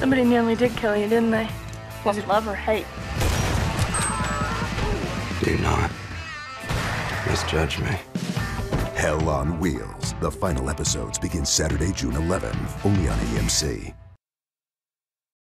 Somebody nearly did kill you, didn't they? Was it love or hate? Do not misjudge me. Hell on Wheels. The final episodes begin Saturday, June 11th, only on AMC.